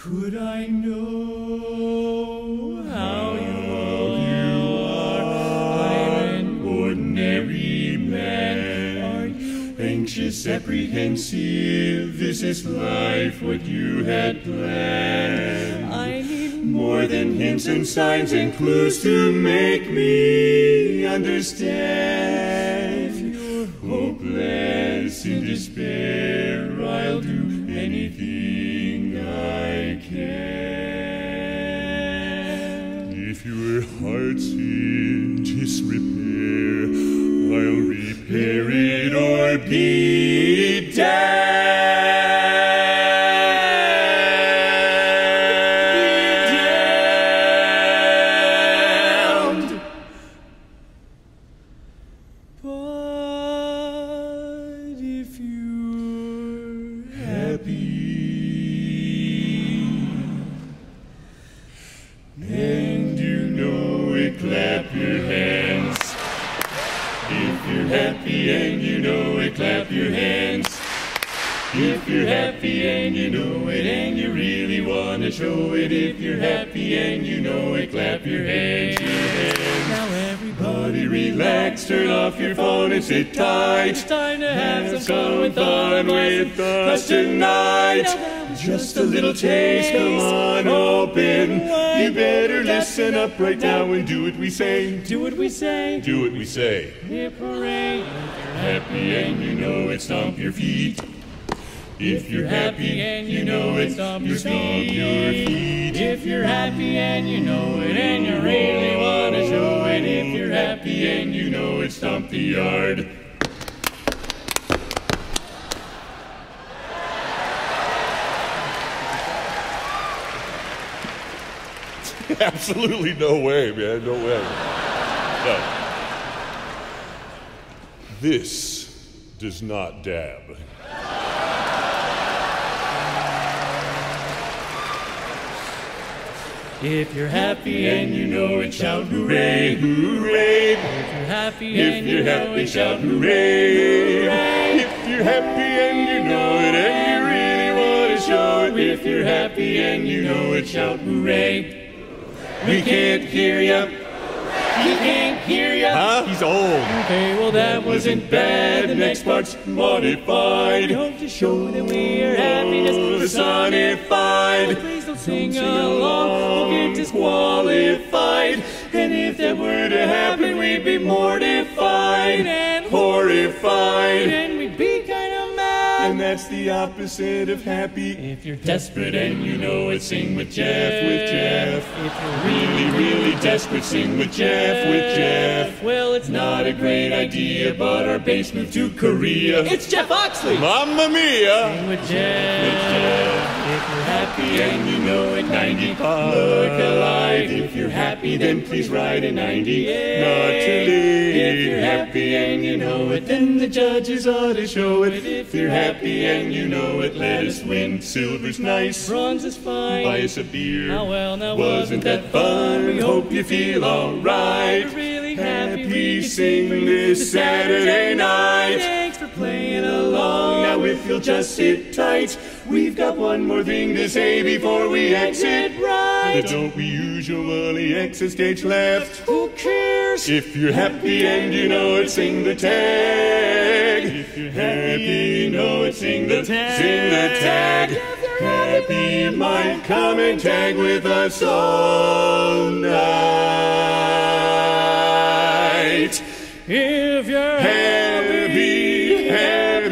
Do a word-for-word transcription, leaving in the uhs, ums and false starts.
Could I know how you are? I'm an ordinary man. Are you anxious, apprehensive? Is this life what you had planned? I need more than hints and signs and clues to make me understand. If you're hopeless in despair, I'll do anything I can. If your heart's in disrepair, I'll repair it or be damned. Be damned. But if you're happy and you know it, clap your hands. If you're happy and you know it, clap your hands. If you're happy and you know it and you really want to show it, if you're happy and you know it, clap your hands, your hands. Now everybody relax, turn off your phone and sit tight. It's time to have, have some fun with us tonight. Just a little taste, come on, open. You better listen up right now and do what we say. Do what we say. Do what we say. Hip hooray. If you're happy and you know it, stomp your feet. If you're happy and you know it, stomp your feet. If you're happy and you know it and you really want to show it, if you're happy and you know it, stomp the yard. Absolutely no way, man, no way. No. This does not dab. If you're happy and you know it, shout hooray, hooray. If you're happy and you know it, shout hooray, hooray. If you're happy and you know it and you really want to show it, if you're happy and you know it, shout hooray. We can't hear ya. We can't hear ya. Huh? He's old. Okay, well that wasn't bad. The next part's modified. We hope to show that we are happiness personified. Please don't sing along, we'll get disqualified. And if that were to happen, we'd be mortified and horrified. And we'd be kind of mad. And that's the opposite of happy. If you're desperate and you know it, sing with Jeff, with Jeff. If you're really, really desperate, sing with Jeff, with Jeff. Well, it's not a great idea, but our bass moved to Korea. It's Jeff Oxley. Mamma mia. Sing with Jeff, with Jeff. If you're happy and you know it, ninety, look alive. If you're happy, then please ride a ninety, not too late. If you're happy and you know it, then the judges ought to show it. If you're happy and you know it, let us win. Silver's nice, bronze is fine. Buy us a beer. Now well, now wasn't that fun? We hope you feel alright. We're really happy, happy we sing this Saturday night. Thanks for playing along. Now if you'll just sit tight, we've got one more thing to say before we exit right. But don't we usually exit stage left? Who cares? If you're happy and you know it, sing the tag. If you're happy, you know it, sing the tag. Sing the tag. Happy might come and tag with us all night. If you're happy, happy.